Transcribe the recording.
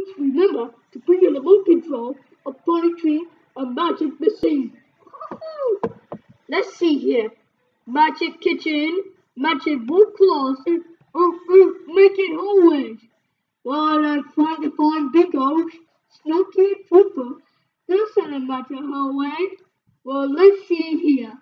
Always remember to bring a remote control, a poetry, a magic machine. Let's see here. Magic kitchen, magic wood closet, making hallways. While I'm trying to find Bingo, Snooky and Trooper, there's an magic hallway. Well, let's see here.